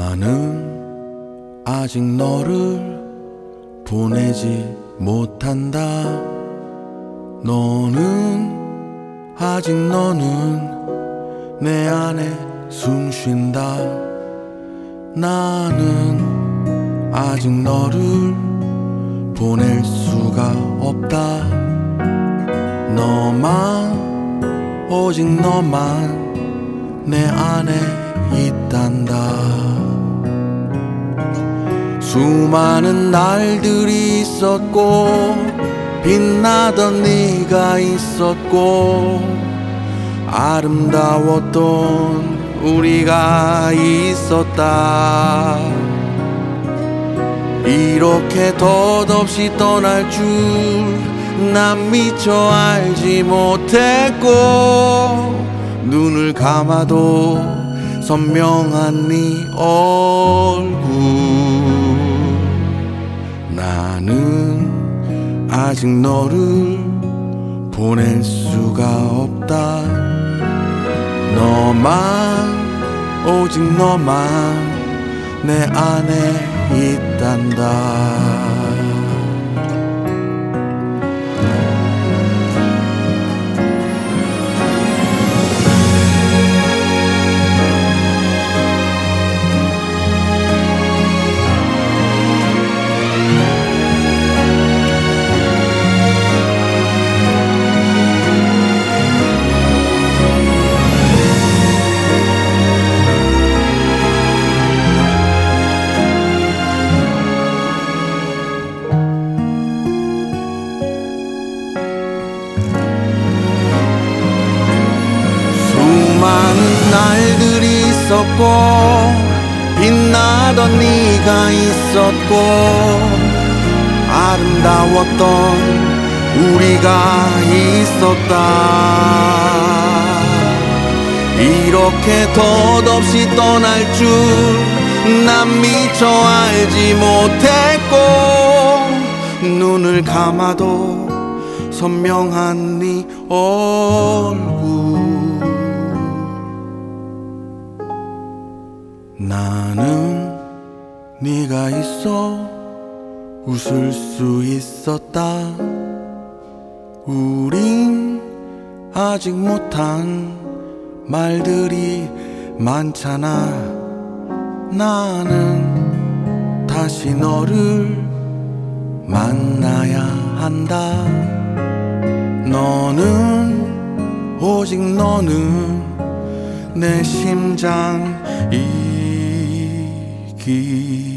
나는 아직 너를 보내지 못한다. 너는 내 안에 숨 쉰다. 나는 아직 너를 보낼 수가 없다. 오직 너만 내 안에 있단다. 수많은 날들이 있었고 빛나던 네가 있었고 아름다웠던 우리가 있었다. 이렇게 덧없이 떠날 줄 난 미처 알지 못했고 눈을 감아도 선명한 네 얼굴. 나는 아직 너를 보낼 수가 없다. 오직 너만 내 안에 있단다. 수많은 날들이 있었고 빛나던 네가 있었고 아름다웠던 우리가 있었다. 이렇게 덧없이 떠날 줄 난 미처 알지 못했고 눈을 감아도 선명한 네 얼굴. 나는 네가 있어 웃을 수 있었다. 우린 아직 못한 말들이 많잖아. 나는 다시 너를 만나야 한다. 오직 너는 내 심장이기